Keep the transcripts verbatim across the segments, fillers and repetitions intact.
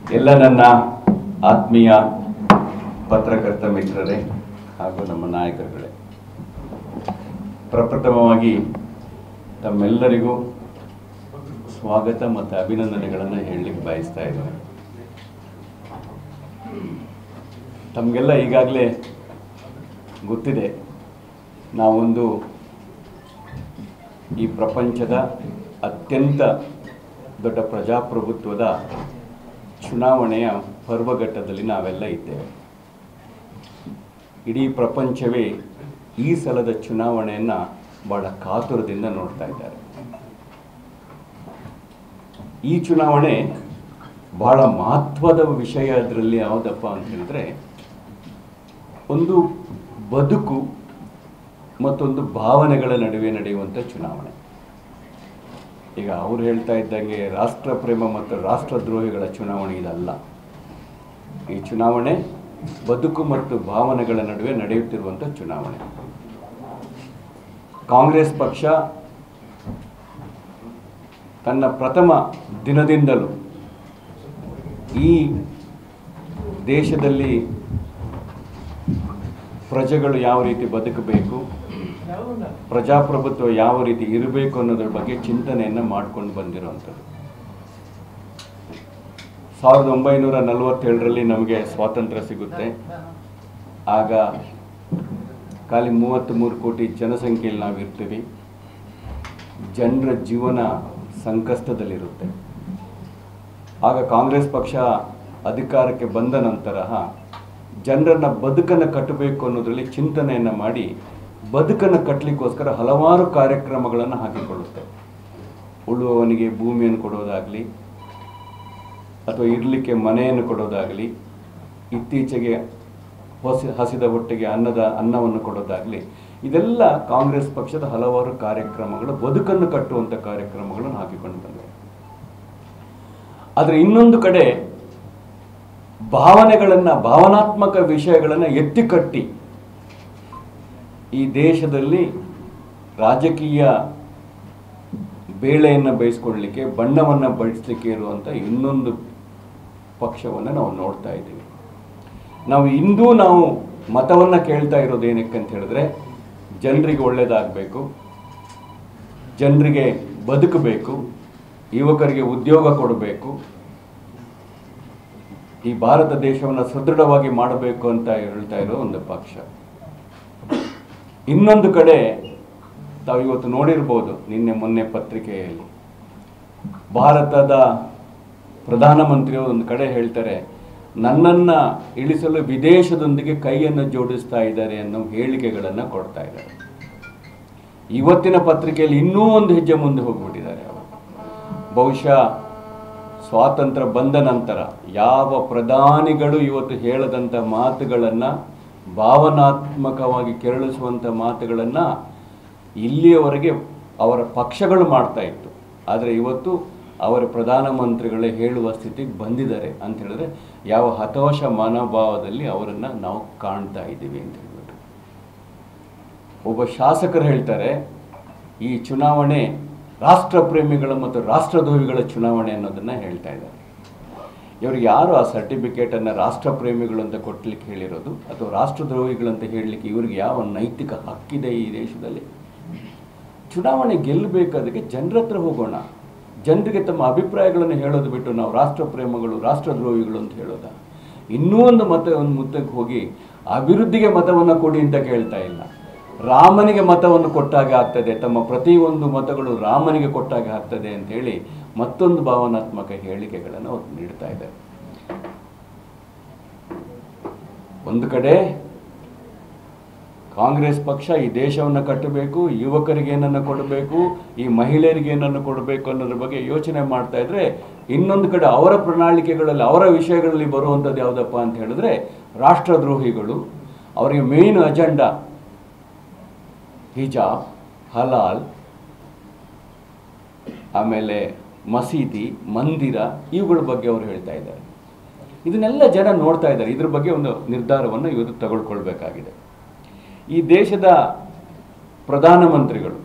ಎಲ್ಲ ನನ್ನ ಆತ್ಮೀಯ ಪತ್ರಕರ್ತ ಮಿತ್ರರೇ ಹಾಗೂ ನಮ್ಮ ನಾಯಕರುಗಳೇ, ಪ್ರಪ್ರಥಮವಾಗಿ ತಮ್ಮೆಲ್ಲರಿಗೂ ಸ್ವಾಗತ ಮತ್ತು ಅಭಿನಂದನೆಗಳನ್ನು ಹೇಳಲಿಕ್ಕೆ ಬಯಸ್ತಾ ಇದ್ದೇನೆ. ತಮಗೆಲ್ಲ ಈಗಾಗಲೇ ಗೊತ್ತಿದೆ, ನಾವೊಂದು ಈ ಪ್ರಪಂಚದ ಅತ್ಯಂತ ದೊಡ್ಡ ಪ್ರಜಾಪ್ರಭುತ್ವದ ಚುನಾವಣೆಯ ಪರ್ವಘಟ್ಟದಲ್ಲಿ ನಾವೆಲ್ಲ ಇದ್ದೇವೆ. ಇಡೀ ಪ್ರಪಂಚವೇ ಈ ಸಲದ ಚುನಾವಣೆಯನ್ನು ಬಹಳ ಕಾತುರದಿಂದ ನೋಡ್ತಾ ಇದ್ದಾರೆ. ಈ ಚುನಾವಣೆ ಬಹಳ ಮಹತ್ವದ ವಿಷಯ. ಅದರಲ್ಲಿ ಯಾವುದಪ್ಪ ಅಂತ ಹೇಳಿದ್ರೆ, ಒಂದು ಬದುಕು ಮತ್ತೊಂದು ಭಾವನೆಗಳ ನಡುವೆ ನಡೆಯುವಂಥ ಚುನಾವಣೆ. ಈಗ ಅವ್ರು ಹೇಳ್ತಾ ಇದ್ದಂಗೆ ರಾಷ್ಟ್ರ ಪ್ರೇಮ ಮತ್ತು ರಾಷ್ಟ್ರದ್ರೋಹಿಗಳ ಚುನಾವಣೆ ಇದಲ್ಲ. ಈ ಚುನಾವಣೆ ಬದುಕು ಮತ್ತು ಭಾವನೆಗಳ ನಡುವೆ ನಡೆಯುತ್ತಿರುವಂಥ ಚುನಾವಣೆ. ಕಾಂಗ್ರೆಸ್ ಪಕ್ಷ ತನ್ನ ಪ್ರಥಮ ದಿನದಿಂದಲೂ ಈ ದೇಶದಲ್ಲಿ ಪ್ರಜೆಗಳು ಯಾವ ರೀತಿ ಬದುಕಬೇಕು, ಪ್ರಜಾಪ್ರಭುತ್ವ ಯಾವ ರೀತಿ ಇರಬೇಕು ಅನ್ನೋದ್ರ ಬಗ್ಗೆ ಚಿಂತನೆಯನ್ನು ಮಾಡ್ಕೊಂಡು ಬಂದಿರುವಂಥದ್ದು. ಸಾವಿರದ ಒಂಬೈನೂರ ನಲವತ್ತೇಳರಲ್ಲಿ ನಮಗೆ ಸ್ವಾತಂತ್ರ್ಯ ಸಿಗುತ್ತೆ. ಆಗ ಖಾಲಿ ಮೂವತ್ತ್ಮೂರು ಕೋಟಿ ಜನಸಂಖ್ಯೆಯಲ್ಲಿ ನಾವು ಇರ್ತೀವಿ. ಜನರ ಜೀವನ ಸಂಕಷ್ಟದಲ್ಲಿರುತ್ತೆ. ಆಗ ಕಾಂಗ್ರೆಸ್ ಪಕ್ಷ ಅಧಿಕಾರಕ್ಕೆ ಬಂದ ನಂತರ ಜನರನ್ನ ಬದುಕನ್ನು ಕಟ್ಟಬೇಕು ಅನ್ನೋದರಲ್ಲಿ ಚಿಂತನೆಯನ್ನು ಮಾಡಿ ಬದುಕನ್ನು ಕಟ್ಟಲಿಕ್ಕೋಸ್ಕರ ಹಲವಾರು ಕಾರ್ಯಕ್ರಮಗಳನ್ನು ಹಾಕಿಕೊಳ್ಳುತ್ತೆ. ಉಳುವವನಿಗೆ ಭೂಮಿಯನ್ನು ಕೊಡೋದಾಗಲಿ, ಅಥವಾ ಇರಲಿಕ್ಕೆ ಮನೆಯನ್ನು ಕೊಡೋದಾಗಲಿ, ಇತ್ತೀಚೆಗೆ ಹೊಸ ಹಸಿದ ಹೊಟ್ಟೆಗೆ ಅನ್ನದ ಅನ್ನವನ್ನು ಕೊಡೋದಾಗಲಿ, ಇದೆಲ್ಲ ಕಾಂಗ್ರೆಸ್ ಪಕ್ಷದ ಹಲವಾರು ಕಾರ್ಯಕ್ರಮಗಳು, ಬದುಕನ್ನು ಕಟ್ಟುವಂಥ ಕಾರ್ಯಕ್ರಮಗಳನ್ನು ಹಾಕಿಕೊಂಡು ಬಂದಿವೆ. ಆದರೆ ಇನ್ನೊಂದು ಕಡೆ ಭಾವನೆಗಳನ್ನು, ಭಾವನಾತ್ಮಕ ವಿಷಯಗಳನ್ನು ಎತ್ತಿಕಟ್ಟಿ ಈ ದೇಶದಲ್ಲಿ ರಾಜಕೀಯ ಬೇಳೆಯನ್ನು ಬೇಯಿಸ್ಕೊಳ್ಳಲಿಕ್ಕೆ, ಬಣ್ಣವನ್ನು ಬಡಿಸಲಿಕ್ಕೆ ಇರುವಂಥ ಇನ್ನೊಂದು ಪಕ್ಷವನ್ನು ನಾವು ನೋಡ್ತಾ ಇದ್ದೀವಿ. ನಾವು ಇಂದೂ ನಾವು ಮತವನ್ನು ಕೇಳ್ತಾ ಇರೋದು ಏನಕ್ಕೆ ಅಂತ ಹೇಳಿದ್ರೆ, ಜನರಿಗೆ ಒಳ್ಳೆಯದಾಗಬೇಕು, ಜನರಿಗೆ ಬದುಕಬೇಕು, ಯುವಕರಿಗೆ ಉದ್ಯೋಗ ಕೊಡಬೇಕು, ಈ ಭಾರತ ದೇಶವನ್ನು ಸದೃಢವಾಗಿ ಮಾಡಬೇಕು ಅಂತ ಹೇಳ್ತಾ ಇರೋ ಒಂದು ಪಕ್ಷ. ಇನ್ನೊಂದು ಕಡೆ ತಾವು ಇವತ್ತು ನೋಡಿರ್ಬೋದು, ನಿನ್ನೆ ಮೊನ್ನೆ ಪತ್ರಿಕೆಯಲ್ಲಿ ಭಾರತದ ಪ್ರಧಾನಮಂತ್ರಿಯವರು ಒಂದು ಕಡೆ ಹೇಳ್ತಾರೆ, ನನ್ನನ್ನು ಇಳಿಸಲು ವಿದೇಶದೊಂದಿಗೆ ಕೈಯನ್ನು ಜೋಡಿಸ್ತಾ ಇದ್ದಾರೆ ಅನ್ನೋ ಹೇಳಿಕೆಗಳನ್ನು ಕೊಡ್ತಾ ಇದ್ದಾರೆ. ಇವತ್ತಿನ ಪತ್ರಿಕೆಯಲ್ಲಿ ಇನ್ನೂ ಒಂದು ಹೆಜ್ಜೆ ಮುಂದೆ ಹೋಗ್ಬಿಟ್ಟಿದ್ದಾರೆ ಅವರು. ಬಹುಶಃ ಸ್ವಾತಂತ್ರ್ಯ ಬಂದ ನಂತರ ಯಾವ ಪ್ರಧಾನಿಗಳು ಇವತ್ತು ಹೇಳದಂಥ ಮಾತುಗಳನ್ನು, ಭಾವನಾತ್ಮಕವಾಗಿ ಕೆರಳಿಸುವಂಥ ಮಾತುಗಳನ್ನು ಇಲ್ಲಿಯವರೆಗೆ ಅವರ ಪಕ್ಷಗಳು ಮಾಡ್ತಾ ಇತ್ತು. ಆದರೆ ಇವತ್ತು ಅವರ ಪ್ರಧಾನಮಂತ್ರಿಗಳೇ ಹೇಳುವ ಸ್ಥಿತಿಗೆ ಬಂದಿದ್ದಾರೆ ಅಂತ ಹೇಳಿದ್ರೆ, ಯಾವ ಹತಾಶ ಮನೋಭಾವದಲ್ಲಿ ಅವರನ್ನು ನಾವು ಕಾಣ್ತಾ ಇದ್ದೀವಿ ಅಂತ ಹೇಳ್ಬಿಟ್ಟು. ಒಬ್ಬ ಶಾಸಕರು ಹೇಳ್ತಾರೆ, ಈ ಚುನಾವಣೆ ರಾಷ್ಟ್ರ ಪ್ರೇಮಿಗಳ ಮತ್ತು ರಾಷ್ಟ್ರದ್ರೋಹಿಗಳ ಚುನಾವಣೆ ಅನ್ನೋದನ್ನು ಹೇಳ್ತಾ ಇದ್ದಾರೆ. ಇವರು ಯಾರು ಆ ಸರ್ಟಿಫಿಕೇಟನ್ನು ರಾಷ್ಟ್ರ ಪ್ರೇಮಿಗಳು ಅಂತ ಕೊಡ್ಲಿಕ್ಕೆ ಹೇಳಿರೋದು, ಅಥವಾ ರಾಷ್ಟ್ರದ್ರೋಹಿಗಳಂತ ಹೇಳಲಿಕ್ಕೆ ಇವ್ರಿಗೆ ಯಾವ ನೈತಿಕ ಹಕ್ಕಿದೆ ಈ ದೇಶದಲ್ಲಿ? ಚುನಾವಣೆ ಗೆಲ್ಲಬೇಕಾದಕ್ಕೆ ಜನರ ಹತ್ರ ಹೋಗೋಣ, ಜನರಿಗೆ ತಮ್ಮ ಅಭಿಪ್ರಾಯಗಳನ್ನು ಹೇಳೋದು ಬಿಟ್ಟು ನಾವು ರಾಷ್ಟ್ರ ಪ್ರೇಮಿಗಳು, ರಾಷ್ಟ್ರದ್ರೋಹಿಗಳು ಅಂತ ಹೇಳೋದ? ಇನ್ನೂ ಒಂದು ಮತ ಒಂದು ಮುತ್ತಕ್ಕೆ ಹೋಗಿ ಅಭಿವೃದ್ಧಿಗೆ ಮತವನ್ನು ಕೊಡಿ ಅಂತ ಕೇಳ್ತಾ ಇಲ್ಲ, ರಾಮನಿಗೆ ಮತವನ್ನು ಕೊಟ್ಟಾಗೆ ಆಗ್ತದೆ, ತಮ್ಮ ಪ್ರತಿಯೊಂದು ಮತಗಳು ರಾಮನಿಗೆ ಕೊಟ್ಟಾಗೆ ಆಗ್ತದೆ ಅಂತೇಳಿ ಮತ್ತೊಂದು ಭಾವನಾತ್ಮಕ ಹೇಳಿಕೆಗಳನ್ನು ಅವರು ನೀಡ್ತಾ ಇದ್ದಾರೆ. ಒಂದು ಕಡೆ ಕಾಂಗ್ರೆಸ್ ಪಕ್ಷ ಈ ದೇಶವನ್ನು ಕಟ್ಟಬೇಕು, ಯುವಕರಿಗೆ ಏನನ್ನು ಕೊಡಬೇಕು, ಈ ಮಹಿಳೆಯರಿಗೆ ಏನನ್ನು ಕೊಡಬೇಕು ಅನ್ನೋದ್ರ ಬಗ್ಗೆ ಯೋಚನೆ ಮಾಡ್ತಾ ಇದ್ರೆ, ಇನ್ನೊಂದು ಕಡೆ ಅವರ ಪ್ರಣಾಳಿಕೆಗಳಲ್ಲಿ, ಅವರ ವಿಷಯಗಳಲ್ಲಿ ಬರುವಂಥದ್ದು ಯಾವುದಪ್ಪ ಅಂತ ಹೇಳಿದ್ರೆ ರಾಷ್ಟ್ರದ್ರೋಹಿಗಳು. ಅವರಿಗೆ ಮೇನ್ ಅಜೆಂಡಾ ಹಿಜಾಬ್, ಹಲಾಲ್, ಆಮೇಲೆ ಮಸೀದಿ, ಮಂದಿರ, ಇವುಗಳ ಬಗ್ಗೆ ಅವರು ಹೇಳ್ತಾ ಇದ್ದಾರೆ. ಇದನ್ನೆಲ್ಲ ಜನ ನೋಡ್ತಾ ಇದ್ದಾರೆ. ಇದ್ರ ಬಗ್ಗೆ ಒಂದು ನಿರ್ಧಾರವನ್ನು ಇವರು ತಗೊಳ್ಕೊಳ್ಬೇಕಾಗಿದೆ. ಈ ದೇಶದ ಪ್ರಧಾನಮಂತ್ರಿಗಳು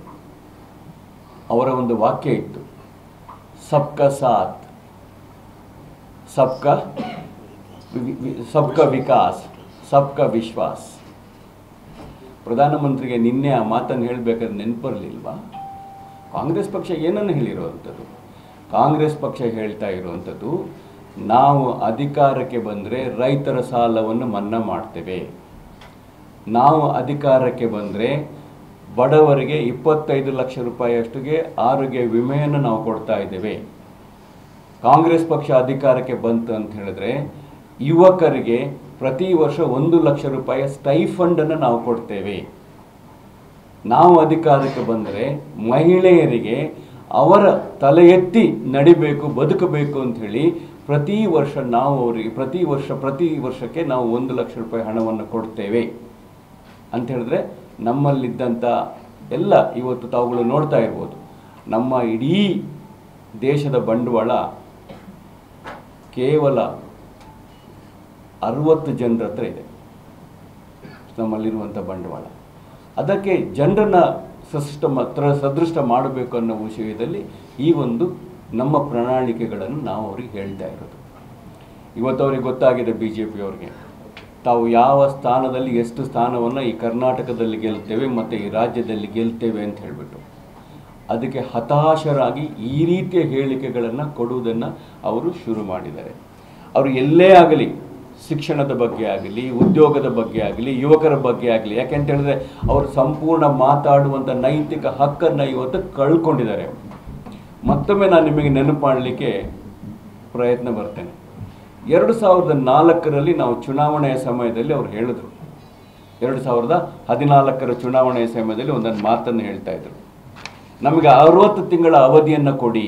ಅವರ ಒಂದು ವಾಕ್ಯ ಇತ್ತು, ಸಬ್ಕಾ ಸಾಥ್ ಸಬ್ಕಾ ಸಬ್ಕಾ ವಿಕಾಸ್ ಸಬ್ಕಾ ವಿಶ್ವಾಸ್. ಪ್ರಧಾನಮಂತ್ರಿಗೆ ನಿನ್ನೆ ಆ ಮಾತನ್ನು ಹೇಳಬೇಕಾದ್ರೆ ನೆನಪರಲಿಲ್ವಾ? ಕಾಂಗ್ರೆಸ್ ಪಕ್ಷ ಏನನ್ನು ಹೇಳಿರುವಂಥದ್ದು? ಕಾಂಗ್ರೆಸ್ ಪಕ್ಷ ಹೇಳ್ತಾ ಇರುವಂಥದ್ದು, ನಾವು ಅಧಿಕಾರಕ್ಕೆ ಬಂದರೆ ರೈತರ ಸಾಲವನ್ನು ಮನ್ನಾ ಮಾಡ್ತೇವೆ, ನಾವು ಅಧಿಕಾರಕ್ಕೆ ಬಂದರೆ ಬಡವರಿಗೆ ಇಪ್ಪತ್ತೈದು ಲಕ್ಷ ರೂಪಾಯಿಯಷ್ಟಿಗೆ ಆರೋಗ್ಯ ವಿಮೆಯನ್ನು ನಾವು ಕೊಡ್ತಾ ಇದ್ದೇವೆ. ಕಾಂಗ್ರೆಸ್ ಪಕ್ಷ ಅಧಿಕಾರಕ್ಕೆ ಬಂತು ಅಂತ ಹೇಳಿದ್ರೆ ಯುವಕರಿಗೆ ಪ್ರತಿ ವರ್ಷ ಒಂದು ಲಕ್ಷ ರೂಪಾಯಿಯ ಸ್ಟೈಫಂಡನ್ನು ನಾವು ಕೊಡ್ತೇವೆ. ನಾವು ಅಧಿಕಾರಕ್ಕೆ ಬಂದರೆ ಮಹಿಳೆಯರಿಗೆ ಅವರ ತಲೆ ಎತ್ತಿ ನಡಿಬೇಕು, ಬದುಕಬೇಕು ಅಂಥೇಳಿ ಪ್ರತಿ ವರ್ಷ ನಾವು ಅವರಿಗೆ ಪ್ರತಿ ವರ್ಷ ಪ್ರತಿ ವರ್ಷಕ್ಕೆ ನಾವು ಒಂದು ಲಕ್ಷ ರೂಪಾಯಿ ಹಣವನ್ನು ಕೊಡ್ತೇವೆ ಅಂತ ಹೇಳಿದ್ರೆ ನಮ್ಮಲ್ಲಿದ್ದಂಥ ಎಲ್ಲ ಇವತ್ತು ತಾವುಗಳು ನೋಡ್ತಾ ಇರ್ಬೋದು, ನಮ್ಮ ಇಡೀ ದೇಶದ ಬಂಡವಾಳ ಕೇವಲ ಅರವತ್ತು ಜನರ ಹತ್ರ ಇದೆ. ನಮ್ಮಲ್ಲಿರುವಂಥ ಬಂಡವಾಳ ಅದಕ್ಕೆ ಜನರನ್ನು ಸೃಷ್ಟ ಮಾತ್ರ ಸದೃಷ್ಟ ಮಾಡಬೇಕು ಅನ್ನೋ ವಿಷಯದಲ್ಲಿ ಈ ಒಂದು ನಮ್ಮ ಪ್ರಣಾಳಿಕೆಗಳನ್ನು ನಾವು ಅವ್ರಿಗೆ ಹೇಳ್ತಾ ಇರೋದು. ಇವತ್ತು ಅವ್ರಿಗೆ ಗೊತ್ತಾಗಿದೆ, ಬಿ ಜೆ ಪಿಯವ್ರಿಗೆ, ತಾವು ಯಾವ ಸ್ಥಾನದಲ್ಲಿ ಎಷ್ಟು ಸ್ಥಾನವನ್ನು ಈ ಕರ್ನಾಟಕದಲ್ಲಿ ಗೆಲ್ತೇವೆ ಮತ್ತು ಈ ರಾಜ್ಯದಲ್ಲಿ ಗೆಲ್ತೇವೆ ಅಂತ ಹೇಳಿಬಿಟ್ಟು ಅದಕ್ಕೆ ಹತಾಶರಾಗಿ ಈ ರೀತಿಯ ಹೇಳಿಕೆಗಳನ್ನು ಕೊಡುವುದನ್ನು ಅವರು ಶುರು ಮಾಡಿದ್ದಾರೆ. ಅವರು ಎಲ್ಲೇ ಆಗಲಿ, ಶಿಕ್ಷಣದ ಬಗ್ಗೆ ಆಗಲಿ, ಉದ್ಯೋಗದ ಬಗ್ಗೆ ಆಗಲಿ, ಯುವಕರ ಬಗ್ಗೆ ಆಗಲಿ, ಯಾಕೆಂತ ಹೇಳಿದ್ರೆ ಅವರು ಸಂಪೂರ್ಣ ಮಾತಾಡುವಂಥ ನೈತಿಕ ಹಕ್ಕನ್ನು ಇವತ್ತು ಕಳ್ಕೊಂಡಿದ್ದಾರೆ. ಮತ್ತೊಮ್ಮೆ ನಾನು ನಿಮಗೆ ನೆನಪು ಮಾಡಲಿಕ್ಕೆ ಪ್ರಯತ್ನ ಬರ್ತೇನೆ. ಎರಡು ಸಾವಿರದ ನಾಲ್ಕರಲ್ಲಿ ನಾವು ಚುನಾವಣೆಯ ಸಮಯದಲ್ಲಿ ಅವ್ರು ಹೇಳಿದ್ರು, ಎರಡು ಸಾವಿರದ ಹದಿನಾಲ್ಕರ ಚುನಾವಣೆಯ ಸಮಯದಲ್ಲಿ ಒಂದೊಂದು ಮಾತನ್ನು ಹೇಳ್ತಾ ಇದ್ರು, ನಮಗೆ ಅರವತ್ತು ತಿಂಗಳ ಅವಧಿಯನ್ನು ಕೊಡಿ,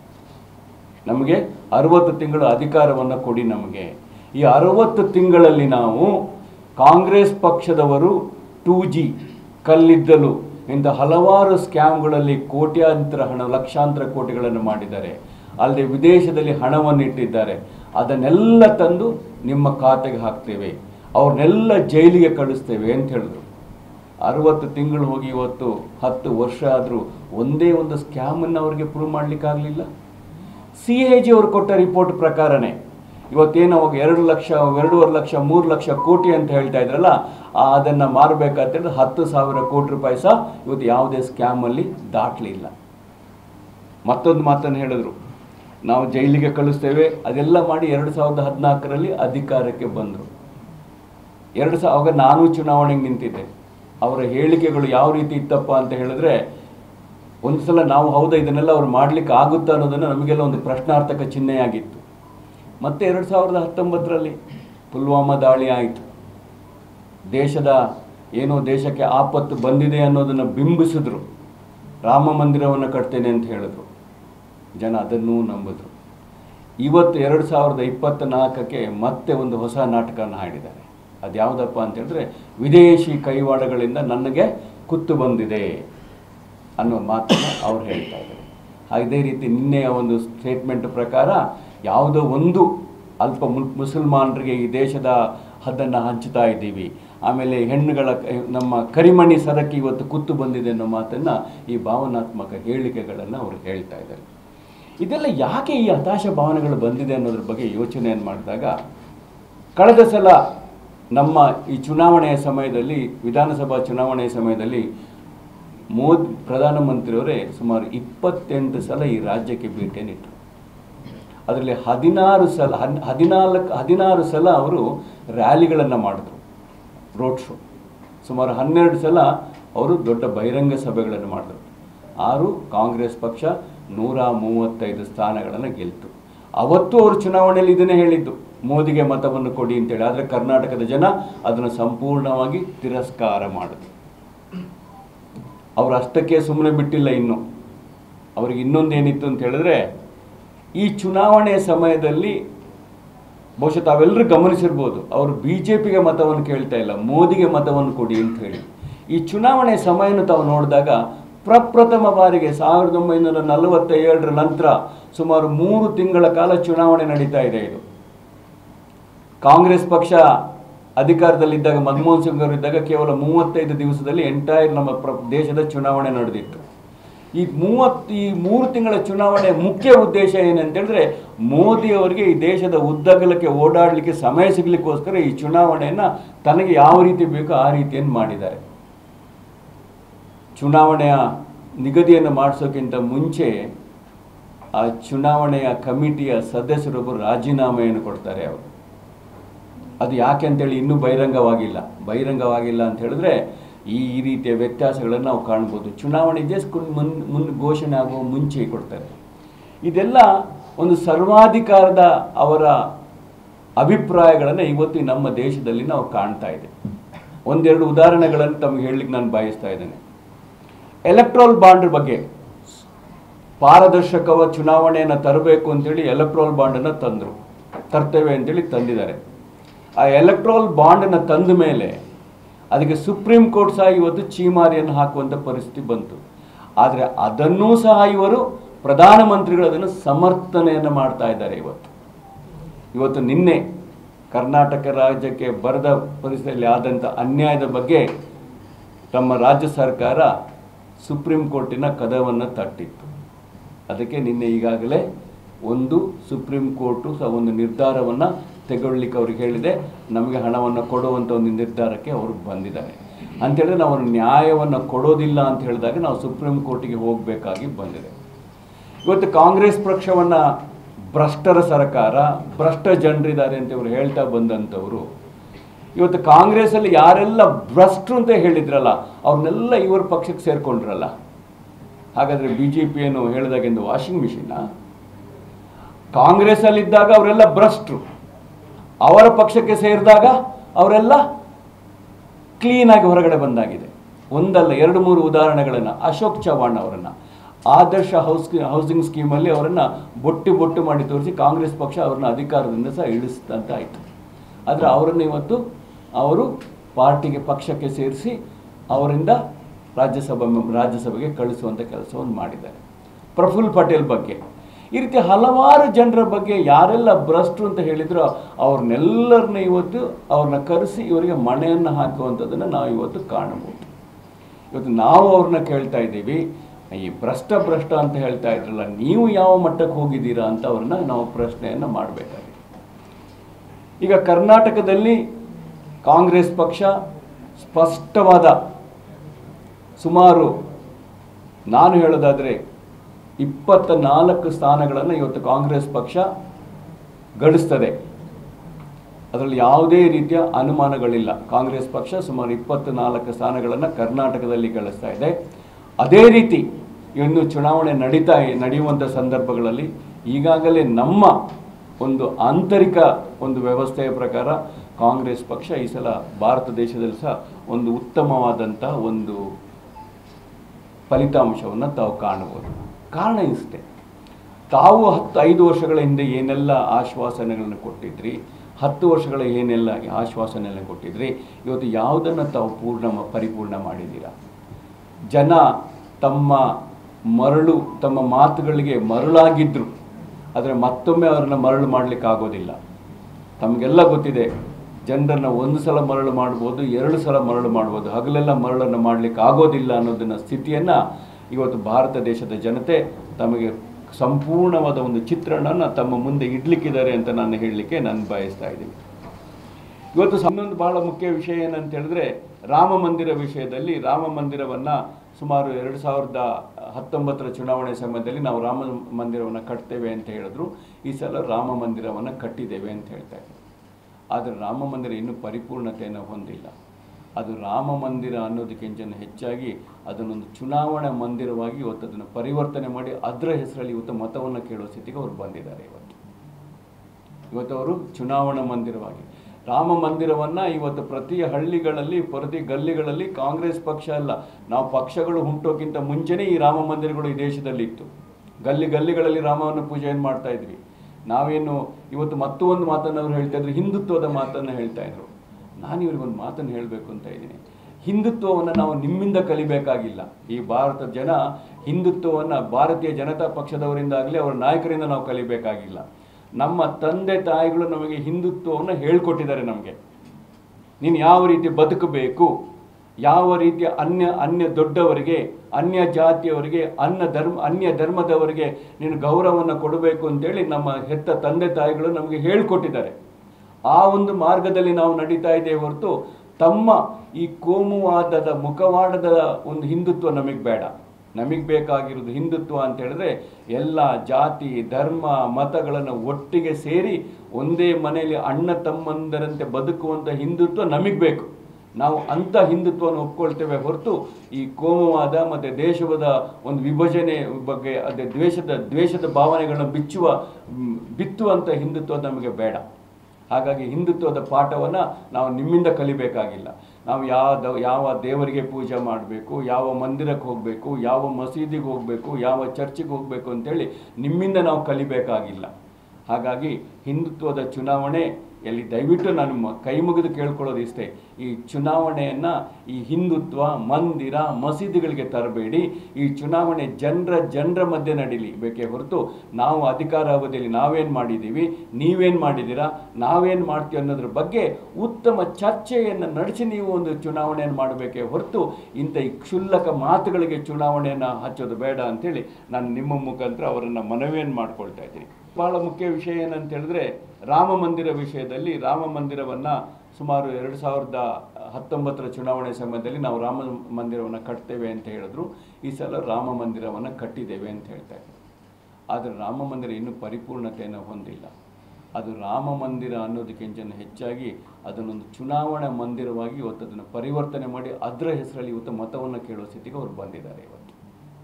ನಮಗೆ ಅರವತ್ತು ತಿಂಗಳ ಅಧಿಕಾರವನ್ನು ಕೊಡಿ. ನಮಗೆ ಈ ಅರವತ್ತು ತಿಂಗಳಲ್ಲಿ ನಾವು ಕಾಂಗ್ರೆಸ್ ಪಕ್ಷದವರು ಟೂ ಜಿ ಕಲ್ಲಿದ್ದಲು ಇಂಥ ಹಲವಾರು ಸ್ಕ್ಯಾಮ್ಗಳಲ್ಲಿ ಕೋಟ್ಯಾಂತರ ಹಣ, ಲಕ್ಷಾಂತರ ಕೋಟಿಗಳನ್ನು ಮಾಡಿದ್ದಾರೆ, ಅಲ್ಲದೆ ವಿದೇಶದಲ್ಲಿ ಹಣವನ್ನು ಇಟ್ಟಿದ್ದಾರೆ, ಅದನ್ನೆಲ್ಲ ತಂದು ನಿಮ್ಮ ಖಾತೆಗೆ ಹಾಕ್ತೇವೆ, ಅವ್ರನ್ನೆಲ್ಲ ಜೈಲಿಗೆ ಕಳಿಸ್ತೇವೆ ಅಂತ ಹೇಳಿದ್ರು. ಅರವತ್ತು ತಿಂಗಳು ಹೋಗಿ ಇವತ್ತು ಹತ್ತು ವರ್ಷ ಆದರೂ ಒಂದೇ ಒಂದು ಸ್ಕ್ಯಾಮನ್ನು ಅವ್ರಿಗೆ ಪ್ರೂವ್ ಮಾಡಲಿಕ್ಕಾಗಲಿಲ್ಲ. ಸಿ ಎ ಜಿ ಅವರು ಕೊಟ್ಟ ರಿಪೋರ್ಟ್ ಪ್ರಕಾರನೇ ಇವತ್ತೇನು ಅವಾಗ ಎರಡು ಲಕ್ಷ ಎರಡೂವರೆ ಲಕ್ಷ ಮೂರು ಲಕ್ಷ ಕೋಟಿ ಅಂತ ಹೇಳ್ತಾ ಇದ್ರಲ್ಲ, ಅದನ್ನು ಮಾರಬೇಕಾದ್ರೆ ಹತ್ತು ಸಾವಿರ ಕೋಟಿ ರೂಪಾಯಿ ಸಹ ಇವತ್ತು ಯಾವುದೇ ಸ್ಕ್ಯಾಮಲ್ಲಿ ದಾಖಲಿಲ್ಲ. ಮತ್ತೊಂದು ಮಾತನ್ನು ಹೇಳಿದ್ರು, ನಾವು ಜೈಲಿಗೆ ಕಳಿಸ್ತೇವೆ, ಅದೆಲ್ಲ ಮಾಡಿ ಎರಡು ಸಾವಿರದ ಹದಿನಾಲ್ಕರಲ್ಲಿ ಅಧಿಕಾರಕ್ಕೆ ಬಂದರು. ಎರಡು ಸಾವಿರ ಆವಾಗ ನಾನು ಚುನಾವಣೆಗೆ ನಿಂತಿದ್ದೆ. ಅವರ ಹೇಳಿಕೆಗಳು ಯಾವ ರೀತಿ ಇತ್ತಪ್ಪ ಅಂತ ಹೇಳಿದ್ರೆ, ಒಂದು ಸಲ ನಾವು ಹೌದಾ ಇದನ್ನೆಲ್ಲ ಅವ್ರು ಮಾಡಲಿಕ್ಕೆ ಆಗುತ್ತಾ ಅನ್ನೋದನ್ನು ನಮಗೆಲ್ಲ ಒಂದು ಪ್ರಶ್ನಾರ್ಥಕ ಚಿಹ್ನೆಯಾಗಿತ್ತು. ಮತ್ತು ಎರಡು ಸಾವಿರದ ಹತ್ತೊಂಬತ್ತರಲ್ಲಿ ಪುಲ್ವಾಮಾ ದಾಳಿ ಆಯಿತು. ದೇಶದ ಏನೋ ದೇಶಕ್ಕೆ ಆಪತ್ತು ಬಂದಿದೆ ಅನ್ನೋದನ್ನು ಬಿಂಬಿಸಿದ್ರು. ರಾಮ ಮಂದಿರವನ್ನು ಕಟ್ತೇನೆ ಅಂತ ಹೇಳಿದ್ರು, ಜನ ಅದನ್ನೂ ನಂಬಿದ್ರು. ಇವತ್ತು ಎರಡು ಸಾವಿರದ ಇಪ್ಪತ್ತ ನಾಲ್ಕಕ್ಕೆ ಮತ್ತೆ ಒಂದು ಹೊಸ ನಾಟಕವನ್ನು ಹಾಡಿದ್ದಾರೆ. ಅದು ಯಾವುದಪ್ಪ ಅಂತ ಹೇಳಿದ್ರೆ, ವಿದೇಶಿ ಕೈವಾಡಗಳಿಂದ ನನಗೆ ಕುತ್ತು ಬಂದಿದೆ ಅನ್ನೋ ಮಾತನ್ನು ಅವ್ರು ಹೇಳ್ತಾ ಇದ್ದಾರೆ. ಅದೇ ರೀತಿ ನಿನ್ನೆಯ ಒಂದು ಸ್ಟೇಟ್ಮೆಂಟ್ ಪ್ರಕಾರ ಯಾವುದೋ ಒಂದು ಅಲ್ಪ ಮುಸಲ್ಮಾನರಿಗೆ ಈ ದೇಶದ ಹದ್ದನ್ನು ಹಂಚುತ್ತಾ ಇದ್ದೀವಿ, ಆಮೇಲೆ ಹೆಣ್ಣುಗಳ ನಮ್ಮ ಕರಿಮಣಿ ಸರಕ್ಕೆ ಇವತ್ತು ಕುತ್ತು ಬಂದಿದೆ ಅನ್ನೋ ಮಾತನ್ನು, ಈ ಭಾವನಾತ್ಮಕ ಹೇಳಿಕೆಗಳನ್ನು ಅವರು ಹೇಳ್ತಾ ಇದ್ದಾರೆ. ಇದೆಲ್ಲ ಯಾಕೆ ಈ ಹತಾಶ ಭಾವನೆಗಳು ಬಂದಿದೆ ಅನ್ನೋದ್ರ ಬಗ್ಗೆ ಯೋಚನೆಯನ್ನು ಮಾಡಿದಾಗ, ಕಳೆದ ಸಲ ನಮ್ಮ ಈ ಚುನಾವಣೆಯ ಸಮಯದಲ್ಲಿ, ವಿಧಾನಸಭಾ ಚುನಾವಣೆಯ ಸಮಯದಲ್ಲಿ ಮೋದಿ ಪ್ರಧಾನಮಂತ್ರಿಯವರೇ ಸುಮಾರು ಇಪ್ಪತ್ತೆಂಟು ಸಲ ಈ ರಾಜ್ಯಕ್ಕೆ ಭೇಟಿ ನೀಡಿದರು. ಅದರಲ್ಲಿ ಹದಿನಾರು ಸಲ ಹನ್ ಹದಿನಾಲ್ಕು ಹದಿನಾರು ಸಲ ಅವರು ರ್ಯಾಲಿಗಳನ್ನು ಮಾಡಿದ್ರು, ರೋಡ್ ಶೋ. ಸುಮಾರು ಹನ್ನೆರಡು ಸಲ ಅವರು ದೊಡ್ಡ ಬಹಿರಂಗ ಸಭೆಗಳನ್ನು ಮಾಡಿದ್ರು. ಆರು ಕಾಂಗ್ರೆಸ್ ಪಕ್ಷ ನೂರ ಮೂವತ್ತೈದು ಸ್ಥಾನಗಳನ್ನು ಗೆಲ್ತು. ಅವತ್ತು ಅವರು ಚುನಾವಣೆಯಲ್ಲಿ ಇದನ್ನೇ ಹೇಳಿದ್ದು, ಮೋದಿಗೆ ಮತವನ್ನು ಕೊಡಿ ಅಂತೇಳಿ. ಆದರೆ ಕರ್ನಾಟಕದ ಜನ ಅದನ್ನು ಸಂಪೂರ್ಣವಾಗಿ ತಿರಸ್ಕಾರ ಮಾಡಿದ್ರು. ಅವರು ಅಷ್ಟಕ್ಕೆ ಸುಮ್ಮನೆ ಬಿಟ್ಟಿಲ್ಲ. ಇನ್ನು ಅವ್ರಿಗೆ ಇನ್ನೊಂದೇನಿತ್ತು ಅಂತ ಹೇಳಿದ್ರೆ, ಈ ಚುನಾವಣೆಯ ಸಮಯದಲ್ಲಿ ಬಹುಶಃ ತಾವೆಲ್ಲರೂ ಗಮನಿಸಿರ್ಬೋದು, ಅವರು ಬಿ ಜೆ ಪಿಗೆ ಮತವನ್ನು ಕೇಳ್ತಾ ಇಲ್ಲ, ಮೋದಿಗೆ ಮತವನ್ನು ಕೊಡಿ ಅಂತ ಹೇಳಿ. ಈ ಚುನಾವಣೆಯ ಸಮಯವನ್ನು ತಾವು ನೋಡಿದಾಗ ಪ್ರಪ್ರಥಮ ಬಾರಿಗೆ ಸಾವಿರದ ಒಂಬೈನೂರ ನಲವತ್ತ ಏಳರ ನಂತರ ಸುಮಾರು ಮೂರು ತಿಂಗಳ ಕಾಲ ಚುನಾವಣೆ ನಡೀತಾ ಇದೆ. ಇದು ಕಾಂಗ್ರೆಸ್ ಪಕ್ಷ ಅಧಿಕಾರದಲ್ಲಿದ್ದಾಗ, ಮನಮೋಹನ್ ಸಿಂಗ್ ಅವರು ಇದ್ದಾಗ ಕೇವಲ ಮೂವತ್ತೈದು ದಿವಸದಲ್ಲಿ ಎಂಟೈರ್ ನಮ್ಮ ಪ್ರ ದೇಶದ ಚುನಾವಣೆ ನಡೆದಿತ್ತು. ಈ ಮೂವತ್ತು ಈ ಮೂರು ತಿಂಗಳ ಚುನಾವಣೆ ಮುಖ್ಯ ಉದ್ದೇಶ ಏನಂತೇಳಿದ್ರೆ ಮೋದಿಯವರಿಗೆ ಈ ದೇಶದ ಉದ್ದಗಲಕ್ಕೆ ಓಡಾಡಲಿಕ್ಕೆ ಸಮಯ ಸಿಗಲಿಕ್ಕೋಸ್ಕರ ಈ ಚುನಾವಣೆಯನ್ನು ತನಗೆ ಯಾವ ರೀತಿ ಬೇಕೋ ಆ ರೀತಿಯನ್ನು ಮಾಡಿದ್ದಾರೆ. ಚುನಾವಣೆಯ ನಿಗದಿಯನ್ನು ಮಾಡಿಸೋಕ್ಕಿಂತ ಮುಂಚೆ ಆ ಚುನಾವಣೆಯ ಕಮಿಟಿಯ ಸದಸ್ಯರೊಬ್ಬರು ರಾಜೀನಾಮೆಯನ್ನು ಕೊಡ್ತಾರೆ. ಅವರು ಅದು ಯಾಕೆ ಅಂತೇಳಿ ಇನ್ನೂ ಬಹಿರಂಗವಾಗಿಲ್ಲ. ಬಹಿರಂಗವಾಗಿಲ್ಲ ಅಂತ ಹೇಳಿದ್ರೆ ಈ ರೀತಿಯ ವ್ಯತ್ಯಾಸಗಳನ್ನು ನಾವು ಕಾಣ್ಬೋದು. ಚುನಾವಣೆ ಜಸ್ಟ್ ಮುನ್ ಮುನ್ ಘೋಷಣೆ ಆಗುವ ಮುಂಚೆ ಕೊಡ್ತಾರೆ. ಇದೆಲ್ಲ ಒಂದು ಸರ್ವಾಧಿಕಾರದ ಅವರ ಅಭಿಪ್ರಾಯಗಳನ್ನು ಇವತ್ತು ನಮ್ಮ ದೇಶದಲ್ಲಿ ನಾವು ಕಾಣ್ತಾ ಇದ್ದೇವೆ. ಒಂದೆರಡು ಉದಾಹರಣೆಗಳನ್ನು ತಮಗೆ ಹೇಳಲಿಕ್ಕೆ ನಾನು ಬಯಸ್ತಾ ಇದ್ದೇನೆ. ಎಲೆಕ್ಟ್ರಲ್ ಬಾಂಡ್ ಬಗ್ಗೆ ಪಾರದರ್ಶಕವ ಚುನಾವಣೆಯನ್ನು ತರಬೇಕು ಅಂತೇಳಿ ಎಲೆಕ್ಟ್ರಲ್ ಬಾಂಡನ್ನು ತಂದರು, ತರ್ತೇವೆ ಅಂತೇಳಿ ತಂದಿದ್ದಾರೆ. ಆ ಎಲೆಕ್ಟ್ರಲ್ ಬಾಂಡನ್ನು ತಂದ ಮೇಲೆ ಅದಕ್ಕೆ ಸುಪ್ರೀಂ ಕೋರ್ಟ್ ಸಹ ಇವತ್ತು ಚೀಮಾರಿಯನ್ನು ಹಾಕುವಂಥ ಪರಿಸ್ಥಿತಿ ಬಂತು. ಆದರೆ ಅದನ್ನೂ ಸಹ ಇವರು ಪ್ರಧಾನಮಂತ್ರಿಗಳು ಅದನ್ನು ಸಮರ್ಥನೆಯನ್ನು ಮಾಡ್ತಾ ಇದ್ದಾರೆ. ಇವತ್ತು ಇವತ್ತು ನಿನ್ನೆ ಕರ್ನಾಟಕ ರಾಜ್ಯಕ್ಕೆ ಬರದ ಪರಿಸ್ಥಿತಿಯಲ್ಲಿ ಆದಂಥ ಅನ್ಯಾಯದ ಬಗ್ಗೆ ತಮ್ಮ ರಾಜ್ಯ ಸರ್ಕಾರ ಸುಪ್ರೀಂ ಕೋರ್ಟಿನ ಕದವನ್ನು ತಟ್ಟಿತ್ತು. ಅದಕ್ಕೆ ನಿನ್ನೆ ಈಗಾಗಲೇ ಒಂದು ಸುಪ್ರೀಂ ಕೋರ್ಟು ಸಹ ಒಂದು ನಿರ್ಧಾರವನ್ನು ತೆಗೊಳ್ಳಿಕ್ಕೆ ಅವ್ರಿಗೆ ಹೇಳಿದೆ. ನಮಗೆ ಹಣವನ್ನು ಕೊಡುವಂಥ ಒಂದು ನಿರ್ಧಾರಕ್ಕೆ ಅವರು ಬಂದಿದ್ದಾರೆ. ಅಂಥೇಳಿದ್ರೆ ನಾವು ನ್ಯಾಯವನ್ನು ಕೊಡೋದಿಲ್ಲ ಅಂತ ಹೇಳಿದಾಗ ನಾವು ಸುಪ್ರೀಂ ಕೋರ್ಟಿಗೆ ಹೋಗಬೇಕಾಗಿ ಬಂದಿದೆ. ಇವತ್ತು ಕಾಂಗ್ರೆಸ್ ಪಕ್ಷವನ್ನು ಭ್ರಷ್ಟರ ಸರ್ಕಾರ, ಭ್ರಷ್ಟ ಜನರಿದ್ದಾರೆ ಅಂತ ಇವರು ಹೇಳ್ತಾ ಬಂದಂಥವರು ಇವತ್ತು ಕಾಂಗ್ರೆಸ್ಸಲ್ಲಿ ಯಾರೆಲ್ಲ ಭ್ರಷ್ಟರು ಅಂತ ಹೇಳಿದ್ರಲ್ಲ ಅವ್ರನ್ನೆಲ್ಲ ಇವ್ರ ಪಕ್ಷಕ್ಕೆ ಸೇರಿಕೊಂಡ್ರಲ್ಲ. ಹಾಗಾದರೆ ಬಿ ಜೆ ಪಿಯನ್ನು ಹೇಳಿದಾಗೆಂದು ವಾಷಿಂಗ್ ಮಿಷಿನ್ನ? ಕಾಂಗ್ರೆಸ್ಸಲ್ಲಿದ್ದಾಗ ಅವರೆಲ್ಲ ಭ್ರಷ್ಟರು, ಅವರ ಪಕ್ಷಕ್ಕೆ ಸೇರಿದಾಗ ಅವರೆಲ್ಲ ಕ್ಲೀನಾಗಿ ಹೊರಗಡೆ ಬಂದಾಗಿದೆ. ಒಂದಲ್ಲ ಎರಡು ಮೂರು ಉದಾಹರಣೆಗಳನ್ನು, ಅಶೋಕ್ ಚವ್ಹಾಣ್ ಅವರನ್ನು ಆದರ್ಶ ಹೌಸ್ ಹೌಸಿಂಗ್ ಸ್ಕೀಮಲ್ಲಿ ಅವರನ್ನು ಬೊಟ್ಟು ಬೊಟ್ಟು ಮಾಡಿ ತೋರಿಸಿ ಕಾಂಗ್ರೆಸ್ ಪಕ್ಷ ಅವ್ರನ್ನ ಅಧಿಕಾರದಿಂದ ಸಹ ಇಳಿಸಿದಂತ ಆಯಿತು. ಆದರೆ ಅವರನ್ನು ಇವತ್ತು ಅವರು ಪಾರ್ಟಿಗೆ ಪಕ್ಷಕ್ಕೆ ಸೇರಿಸಿ ಅವರಿಂದ ರಾಜ್ಯಸಭಾ ರಾಜ್ಯಸಭೆಗೆ ಕಳಿಸುವಂಥ ಕೆಲಸವನ್ನು ಮಾಡಿದ್ದಾರೆ. ಪ್ರಫುಲ್ ಪಟೇಲ್ ಬಗ್ಗೆ ಈ ರೀತಿ ಹಲವಾರು ಜನರ ಬಗ್ಗೆ ಯಾರೆಲ್ಲ ಭ್ರಷ್ಟರು ಅಂತ ಹೇಳಿದ್ರು ಅವ್ರನ್ನೆಲ್ಲರನ್ನ ಇವತ್ತು ಅವ್ರನ್ನ ಕರೆಸಿ ಇವರಿಗೆ ಮಣೆಯನ್ನು ಹಾಕುವಂಥದ್ದನ್ನು ನಾವು ಇವತ್ತು ಕಾಣಬಹುದು. ಇವತ್ತು ನಾವು ಅವ್ರನ್ನ ಕೇಳ್ತಾ ಇದ್ದೀವಿ, ಈ ಭ್ರಷ್ಟ ಭ್ರಷ್ಟ ಅಂತ ಹೇಳ್ತಾ ಇದ್ರಲ್ಲ, ನೀವು ಯಾವ ಮಟ್ಟಕ್ಕೆ ಹೋಗಿದ್ದೀರಾ ಅಂತ ಅವ್ರನ್ನ ನಾವು ಪ್ರಶ್ನೆಯನ್ನು ಮಾಡಬೇಕಾಗಿದೆ. ಈಗ ಕರ್ನಾಟಕದಲ್ಲಿ ಕಾಂಗ್ರೆಸ್ ಪಕ್ಷ ಸ್ಪಷ್ಟವಾದ ಸುಮಾರು ನಾನು ಹೇಳೋದಾದರೆ ಇಪ್ಪತ್ತ ನಾಲ್ಕು ಸ್ಥಾನಗಳನ್ನು ಇವತ್ತು ಕಾಂಗ್ರೆಸ್ ಪಕ್ಷ ಗಳಿಸ್ತದೆ. ಅದರಲ್ಲಿ ಯಾವುದೇ ರೀತಿಯ ಅನುಮಾನಗಳಿಲ್ಲ. ಕಾಂಗ್ರೆಸ್ ಪಕ್ಷ ಸುಮಾರು ಇಪ್ಪತ್ತ ನಾಲ್ಕು ಸ್ಥಾನಗಳನ್ನು ಕರ್ನಾಟಕದಲ್ಲಿ ಗಳಿಸ್ತಾ ಇದೆ. ಅದೇ ರೀತಿ ಇನ್ನು ಚುನಾವಣೆ ನಡೀತಾ ನಡೆಯುವಂಥ ಸಂದರ್ಭಗಳಲ್ಲಿ ಈಗಾಗಲೇ ನಮ್ಮ ಒಂದು ಆಂತರಿಕ ಒಂದು ವ್ಯವಸ್ಥೆಯ ಪ್ರಕಾರ ಕಾಂಗ್ರೆಸ್ ಪಕ್ಷ ಈ ಸಲ ಭಾರತ ದೇಶದಲ್ಲಿ ಸಹ ಒಂದು ಉತ್ತಮವಾದಂಥ ಒಂದು ಫಲಿತಾಂಶವನ್ನು ತಾವು ಕಾಣಬಹುದು. ಕಾರಣ ಇಷ್ಟೇ, ತಾವು ಹತ್ತು ಐದು ವರ್ಷಗಳ ಹಿಂದೆ ಏನೆಲ್ಲ ಆಶ್ವಾಸನೆಗಳನ್ನು ಕೊಟ್ಟಿದ್ರಿ, ಹತ್ತು ವರ್ಷಗಳ ಏನೆಲ್ಲ ಆಶ್ವಾಸನೆಯನ್ನು ಕೊಟ್ಟಿದ್ರಿ, ಇವತ್ತು ಯಾವುದನ್ನು ತಾವು ಪೂರ್ಣ ಪರಿಪೂರ್ಣ ಮಾಡಿದ್ದೀರಾ? ಜನ ತಮ್ಮ ಮರಳು ತಮ್ಮ ಮಾತುಗಳಿಗೆ ಮರಳಾಗಿದ್ದರು, ಆದರೆ ಮತ್ತೊಮ್ಮೆ ಅವ್ರನ್ನ ಮರಳು ಮಾಡಲಿಕ್ಕೆ ಆಗೋದಿಲ್ಲ. ತಮಗೆಲ್ಲ ಗೊತ್ತಿದೆ, ಜನರನ್ನು ಒಂದು ಸಲ ಮರಳು ಮಾಡ್ಬೋದು, ಎರಡು ಸಲ ಮರಳು ಮಾಡ್ಬೋದು, ಹಗಲೆಲ್ಲ ಮರಳನ್ನು ಮಾಡಲಿಕ್ಕೆ ಆಗೋದಿಲ್ಲ ಅನ್ನೋದನ್ನ ಸ್ಥಿತಿಯನ್ನು ಇವತ್ತು ಭಾರತ ದೇಶದ ಜನತೆ ತಮಗೆ ಸಂಪೂರ್ಣವಾದ ಒಂದು ಚಿತ್ರಣನ ತಮ್ಮ ಮುಂದೆ ಇಡ್ಲಿಕ್ಕಿದ್ದಾರೆ ಅಂತ ನಾನು ಹೇಳಲಿಕ್ಕೆ ನಾನು ಬಯಸ್ತಾ ಇದ್ದೀನಿ. ಇವತ್ತು ಇನ್ನೊಂದು ಬಹಳ ಮುಖ್ಯ ವಿಷಯ ಏನಂತ ಹೇಳಿದ್ರೆ, ರಾಮ ಮಂದಿರ ವಿಷಯದಲ್ಲಿ ರಾಮ ಮಂದಿರವನ್ನು ಸುಮಾರು ಎರಡು ಸಾವಿರದ ಹತ್ತೊಂಬತ್ತರ ಚುನಾವಣೆ ಸಮಯದಲ್ಲಿ ನಾವು ರಾಮ ಮಂದಿರವನ್ನು ಕಟ್ತೇವೆ ಅಂತ ಹೇಳಿದ್ರು. ಈ ಸಲ ರಾಮ ಮಂದಿರವನ್ನು ಕಟ್ಟಿದ್ದೇವೆ ಅಂತ ಹೇಳ್ತಾ ಇದ್ದಾರೆ. ಆದರೆ ರಾಮ ಮಂದಿರ ಇನ್ನೂ ಪರಿಪೂರ್ಣತೆಯನ್ನು ಹೊಂದಿಲ್ಲ. ಅದು ರಾಮ ಮಂದಿರ ಅನ್ನೋದಕ್ಕಿಂತ ಹೆಚ್ಚಾಗಿ ಅದನ್ನೊಂದು ಚುನಾವಣಾ ಮಂದಿರವಾಗಿ ಇವತ್ತು ಅದನ್ನು ಪರಿವರ್ತನೆ ಮಾಡಿ ಅದರ ಹೆಸರಲ್ಲಿ ಇವತ್ತು ಮತವನ್ನು ಕೇಳುವ ಸ್ಥಿತಿಗೆ ಅವರು ಬಂದಿದ್ದಾರೆ. ಇವತ್ತು ಇವತ್ತು ಅವರು ಚುನಾವಣಾ ಮಂದಿರವಾಗಿ ರಾಮ ಮಂದಿರವನ್ನು ಇವತ್ತು ಪ್ರತಿ ಹಳ್ಳಿಗಳಲ್ಲಿ ಪ್ರತಿ ಗಲ್ಲಿಗಳಲ್ಲಿ ಕಾಂಗ್ರೆಸ್ ಪಕ್ಷ ಅಲ್ಲ, ನಾವು ಪಕ್ಷಗಳು ಹುಟ್ಟೋಕ್ಕಿಂತ ಮುಂಚೆನೇ ಈ ರಾಮ ಮಂದಿರಗಳು ಈ ದೇಶದಲ್ಲಿ ಇತ್ತು. ಗಲ್ಲಿ ಗಲ್ಲಿಗಳಲ್ಲಿ ರಾಮವನ್ನು ಪೂಜೆಯನ್ನು ಮಾಡ್ತಾ ಇದ್ವಿ. ನಾವೇನು ಇವತ್ತು ಮತ್ತೊಂದು ಮಾತನ್ನು ಅವರು ಹೇಳ್ತಾ ಇದ್ರು, ಹಿಂದುತ್ವದ ಮಾತನ್ನು ಹೇಳ್ತಾ ಇದ್ರು. ನಾನು ಇವ್ರಿಗೊಂದು ಮಾತನ್ನು ಹೇಳಬೇಕು ಅಂತ ಇದ್ದೀನಿ. ಹಿಂದುತ್ವವನ್ನು ನಾವು ನಿಮ್ಮಿಂದ ಕಲಿಬೇಕಾಗಿಲ್ಲ. ಈ ಭಾರತದ ಜನ ಹಿಂದುತ್ವವನ್ನು ಭಾರತೀಯ ಜನತಾ ಪಕ್ಷದವರಿಂದಾಗಲಿ ಅವರ ನಾಯಕರಿಂದ ನಾವು ಕಲಿಬೇಕಾಗಿಲ್ಲ. ನಮ್ಮ ತಂದೆ ತಾಯಿಗಳು ನಮಗೆ ಹಿಂದುತ್ವವನ್ನು ಹೇಳ್ಕೊಟ್ಟಿದ್ದಾರೆ. ನಮಗೆ ನೀನು ಯಾವ ರೀತಿ ಬದುಕಬೇಕು, ಯಾವ ರೀತಿಯ ಅನ್ಯ ಅನ್ಯ ದೊಡ್ಡವರಿಗೆ, ಅನ್ಯ ಜಾತಿಯವರಿಗೆ, ಅನ್ನ ಧರ್ಮ ಅನ್ಯ ಧರ್ಮದವರಿಗೆ ನೀನು ಗೌರವವನ್ನು ಕೊಡಬೇಕು ಅಂತೇಳಿ ನಮ್ಮ ಹೆತ್ತ ತಂದೆ ತಾಯಿಗಳು ನಮಗೆ ಹೇಳಿಕೊಟ್ಟಿದ್ದಾರೆ. ಆ ಒಂದು ಮಾರ್ಗದಲ್ಲಿ ನಾವು ನಡೀತಾ ಇದ್ದೇವೆ ಹೊರತು ತಮ್ಮ ಈ ಕೋಮುವಾದದ ಮುಖವಾಡದ ಒಂದು ಹಿಂದುತ್ವ ನಮಗೆ ಬೇಡ. ನಮಗೆ ಬೇಕಾಗಿರೋದು ಹಿಂದುತ್ವ ಅಂತ ಹೇಳಿದ್ರೆ ಎಲ್ಲ ಜಾತಿ ಧರ್ಮ ಮತಗಳನ್ನು ಒಟ್ಟಿಗೆ ಸೇರಿ ಒಂದೇ ಮನೆಯಲ್ಲಿ ಅಣ್ಣ ತಮ್ಮಂದರಂತೆ ಬದುಕುವಂಥ ಹಿಂದುತ್ವ ನಮಗೆ ಬೇಕು. ನಾವು ಅಂಥ ಹಿಂದುತ್ವವನ್ನು ಒಪ್ಕೊಳ್ತೇವೆ ಹೊರತು ಈ ಕೋಮುವಾದ ಮತ್ತು ದೇಶದ ಒಂದು ವಿಭಜನೆ ಬಗ್ಗೆ ಅದೇ ದ್ವೇಷದ ದ್ವೇಷದ ಭಾವನೆಗಳನ್ನು ಬಿಚ್ಚುವ ಬಿತ್ತುವಂಥ ಹಿಂದುತ್ವ ನಮಗೆ ಬೇಡ. ಹಾಗಾಗಿ ಹಿಂದುತ್ವದ ಪಾಠವನ್ನು ನಾವು ನಿಮ್ಮಿಂದ ಕಲಿಬೇಕಾಗಿಲ್ಲ. ನಾವು ಯಾವ ಯಾವ ದೇವರಿಗೆ ಪೂಜೆ ಮಾಡಬೇಕು, ಯಾವ ಮಂದಿರಕ್ಕೆ ಹೋಗಬೇಕು, ಯಾವ ಮಸೀದಿಗೆ ಹೋಗಬೇಕು, ಯಾವ ಚರ್ಚಿಗೆ ಹೋಗಬೇಕು ಅಂತೇಳಿ ನಿಮ್ಮಿಂದ ನಾವು ಕಲಿಬೇಕಾಗಿಲ್ಲ. ಹಾಗಾಗಿ ಹಿಂದುತ್ವದ ಚುನಾವಣೆ ಎಲ್ಲಿ ದಯವಿಟ್ಟು ನಾನು ಕೈ ಮುಗಿದು ಕೇಳ್ಕೊಳ್ಳೋದು ಇಷ್ಟೇ, ಈ ಚುನಾವಣೆಯನ್ನು ಈ ಹಿಂದುತ್ವ ಮಂದಿರ ಮಸೀದಿಗಳಿಗೆ ತರಬೇಡಿ. ಈ ಚುನಾವಣೆ ಜನರ ಜನರ ಮಧ್ಯೆ ನಡೀಲಿ ಬೇಕೇ ಹೊರತು ನಾವು ಅಧಿಕಾರಾವಧಿಯಲ್ಲಿ ನಾವೇನು ಮಾಡಿದ್ದೀವಿ, ನೀವೇನು ಮಾಡಿದ್ದೀರಾ, ನಾವೇನು ಮಾಡ್ತೀವಿ ಅನ್ನೋದ್ರ ಬಗ್ಗೆ ಉತ್ತಮ ಚರ್ಚೆಯನ್ನು ನಡೆಸಿ ನೀವು ಒಂದು ಚುನಾವಣೆಯನ್ನು ಮಾಡಬೇಕೇ ಹೊರತು ಇಂಥ ಈ ಕ್ಷುಲ್ಲಕ ಮಾತುಗಳಿಗೆ ಚುನಾವಣೆಯನ್ನು ಹಚ್ಚೋದು ಬೇಡ ಅಂಥೇಳಿ ನಾನು ನಿಮ್ಮ ಮುಖಾಂತರ ಅವರನ್ನು ಮನವಿಯನ್ನು ಮಾಡ್ಕೊಳ್ತಾ ಇದ್ದೀನಿ. ಭಾಳ ಮುಖ್ಯ ವಿಷಯ ಏನಂತ ಹೇಳಿದ್ರೆ ರಾಮ ಮಂದಿರ ವಿಷಯದಲ್ಲಿ ರಾಮ ಮಂದಿರವನ್ನು ಸುಮಾರು ಎರಡು ಸಾವಿರದ ಹತ್ತೊಂಬತ್ತರ ಚುನಾವಣೆ ಸಮಯದಲ್ಲಿ ನಾವು ರಾಮ ಮಂದಿರವನ್ನು ಕಟ್ತೇವೆ ಅಂತ ಹೇಳಿದ್ರು. ಈ ಸಲ ರಾಮ ಮಂದಿರವನ್ನು ಕಟ್ಟಿದ್ದೇವೆ ಅಂತ ಹೇಳ್ತಾ ಇದ್ದಾರೆ. ಆದರೆ ರಾಮ ಮಂದಿರ ಇನ್ನೂ ಪರಿಪೂರ್ಣತೆಯನ್ನು ಹೊಂದಿಲ್ಲ. ಅದು ರಾಮ ಮಂದಿರ ಅನ್ನೋದಕ್ಕಿಂತ ಹೆಚ್ಚಾಗಿ ಅದನ್ನೊಂದು ಚುನಾವಣಾ ಮಂದಿರವಾಗಿ ಇವತ್ತು ಅದನ್ನು ಪರಿವರ್ತನೆ ಮಾಡಿ ಅದರ ಹೆಸರಲ್ಲಿ ಇವತ್ತು ಮತವನ್ನು ಕೇಳುವ ಸ್ಥಿತಿಗೆ ಅವರು ಬಂದಿದ್ದಾರೆ. ಇವತ್ತು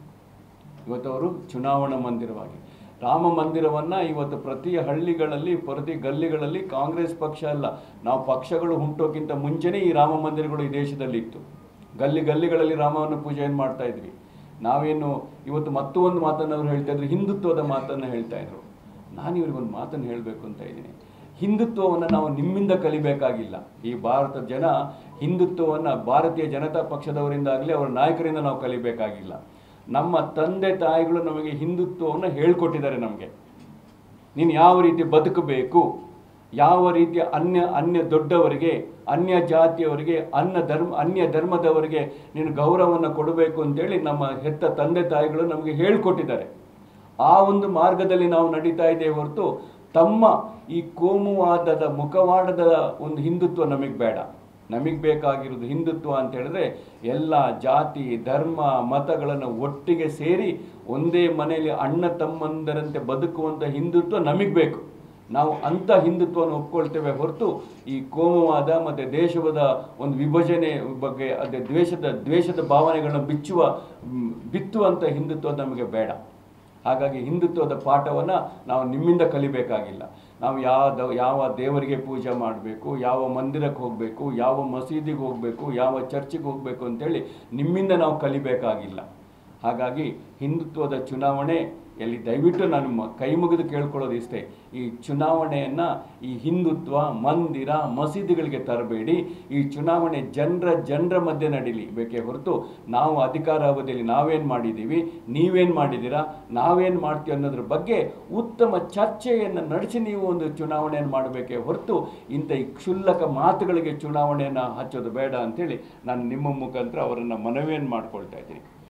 ಇವತ್ತು ಅವರು ಚುನಾವಣಾ ಮಂದಿರವಾಗಿ ರಾಮ ಮಂದಿರವನ್ನು ಇವತ್ತು ಪ್ರತಿ ಹಳ್ಳಿಗಳಲ್ಲಿ ಪ್ರತಿ ಗಲ್ಲಿಗಳಲ್ಲಿ ಕಾಂಗ್ರೆಸ್ ಪಕ್ಷ ಅಲ್ಲ, ನಾವು ಪಕ್ಷಗಳು ಹುಟ್ಟೋಕ್ಕಿಂತ ಮುಂಚೆನೇ ಈ ರಾಮ ಮಂದಿರಗಳು ಈ ದೇಶದಲ್ಲಿ ಇತ್ತು. ಗಲ್ಲಿ ಗಲ್ಲಿಗಳಲ್ಲಿ ರಾಮವನ್ನು ಪೂಜೆಯನ್ನು ಮಾಡ್ತಾ ಇದ್ವಿ. ನಾವೇನು ಇವತ್ತು ಮತ್ತೊಂದು ಮಾತನ್ನು ಅವರು ಹೇಳ್ತಾ ಇದ್ರು, ಹಿಂದುತ್ವದ ಮಾತನ್ನು ಹೇಳ್ತಾ ಇದ್ರು. ನಾನು ಇವ್ರಿಗೊಂದು ಮಾತನ್ನು ಹೇಳಬೇಕು ಅಂತ ಇದ್ದೀನಿ. ಹಿಂದುತ್ವವನ್ನು ನಾವು ನಿಮ್ಮಿಂದ ಕಲಿಬೇಕಾಗಿಲ್ಲ. ಈ ಭಾರತದ ಜನ ಹಿಂದುತ್ವವನ್ನು ಭಾರತೀಯ ಜನತಾ ಪಕ್ಷದವರಿಂದಾಗಲಿ ಅವರ ನಾಯಕರಿಂದ ನಾವು ಕಲಿಬೇಕಾಗಿಲ್ಲ. ನಮ್ಮ ತಂದೆ ತಾಯಿಗಳು ನಮಗೆ ಹಿಂದುತ್ವವನ್ನು ಹೇಳ್ಕೊಟ್ಟಿದ್ದಾರೆ. ನಮಗೆ ನೀನು ಯಾವ ರೀತಿ ಬದುಕಬೇಕು, ಯಾವ ರೀತಿಯ ಅನ್ಯ ಅನ್ಯ ದೊಡ್ಡವರಿಗೆ, ಅನ್ಯ ಜಾತಿಯವರಿಗೆ, ಅನ್ನ ಧರ್ಮ ಅನ್ಯ ಧರ್ಮದವರಿಗೆ ನೀನು ಗೌರವವನ್ನು ಕೊಡಬೇಕು ಅಂತೇಳಿ ನಮ್ಮ ಹೆತ್ತ ತಂದೆ ತಾಯಿಗಳು ನಮಗೆ ಹೇಳಿಕೊಟ್ಟಿದ್ದಾರೆ. ಆ ಒಂದು ಮಾರ್ಗದಲ್ಲಿ ನಾವು ನಡೀತಾ ಇದ್ದೇವೆ ಹೊರತು ತಮ್ಮ ಈ ಕೋಮುವಾದದ ಮುಖವಾಡದ ಒಂದು ಹಿಂದುತ್ವ ನಮಗೆ ಬೇಡ. ನಮಗೆ ಬೇಕಾಗಿರೋದು ಹಿಂದುತ್ವ ಅಂತ ಹೇಳಿದ್ರೆ ಎಲ್ಲ ಜಾತಿ ಧರ್ಮ ಮತಗಳನ್ನು ಒಟ್ಟಿಗೆ ಸೇರಿ ಒಂದೇ ಮನೆಯಲ್ಲಿ ಅಣ್ಣ ತಮ್ಮಂದರಂತೆ ಬದುಕುವಂಥ ಹಿಂದುತ್ವ ನಮಗೆ ಬೇಕು. ನಾವು ಅಂಥ ಹಿಂದುತ್ವವನ್ನು ಒಪ್ಕೊಳ್ತೇವೆ ಹೊರತು ಈ ಕೋಮುವಾದ ಮತ್ತು ದೇಶದ ಒಂದು ವಿಭಜನೆ ಬಗ್ಗೆ ಅದೇ ದ್ವೇಷದ ದ್ವೇಷದ ಭಾವನೆಗಳನ್ನು ಬಿಚ್ಚುವ ಬಿತ್ತುವಂಥ ಹಿಂದುತ್ವ ನಮಗೆ ಬೇಡ. ಹಾಗಾಗಿ ಹಿಂದುತ್ವದ ಪಾಠವನ್ನು ನಾವು ನಿಮ್ಮಿಂದ ಕಲಿಬೇಕಾಗಿಲ್ಲ. ನಾವು ಯಾವ ಯಾವ ದೇವರಿಗೆ ಪೂಜೆ ಮಾಡಬೇಕು, ಯಾವ ಮಂದಿರಕ್ಕೆ ಹೋಗಬೇಕು, ಯಾವ ಮಸೀದಿಗೆ ಹೋಗಬೇಕು, ಯಾವ ಚರ್ಚಿಗೆ ಹೋಗಬೇಕು ಅಂತೇಳಿ ನಿಮ್ಮಿಂದ ನಾವು ಕಲಿಬೇಕಾಗಿಲ್ಲ. ಹಾಗಾಗಿ ಹಿಂದುತ್ವದ ಚುನಾವಣೆ ಎಲ್ಲಿ ದಯವಿಟ್ಟು ನಾನು ಕೈ ಮುಗಿದು ಕೇಳ್ಕೊಳ್ಳೋದು ಇಷ್ಟೇ, ಈ ಚುನಾವಣೆಯನ್ನು ಈ ಹಿಂದುತ್ವ ಮಂದಿರ ಮಸೀದಿಗಳಿಗೆ ತರಬೇಡಿ. ಈ ಚುನಾವಣೆ ಜನರ ಜನರ ಮಧ್ಯೆ ನಡೀಲಿ ಬೇಕೇ ಹೊರತು ನಾವು ಅಧಿಕಾರಾವಧಿಯಲ್ಲಿ ನಾವೇನು ಮಾಡಿದ್ದೀವಿ, ನೀವೇನು ಮಾಡಿದ್ದೀರಾ, ನಾವೇನು ಮಾಡ್ತೀವಿ ಅನ್ನೋದ್ರ ಬಗ್ಗೆ ಉತ್ತಮ ಚರ್ಚೆಯನ್ನು ನಡೆಸಿ ನೀವು ಒಂದು ಚುನಾವಣೆಯನ್ನು ಮಾಡಬೇಕೇ ಹೊರತು ಇಂಥ ಈ ಕ್ಷುಲ್ಲಕ ಮಾತುಗಳಿಗೆ ಚುನಾವಣೆಯನ್ನು ಹಚ್ಚೋದು ಬೇಡ ಅಂಥೇಳಿ ನಾನು ನಿಮ್ಮ ಮುಖಾಂತರ ಅವರನ್ನು ಮನವಿಯನ್ನು ಮಾಡ್ಕೊಳ್ತಾ ಇದ್ದೀನಿ.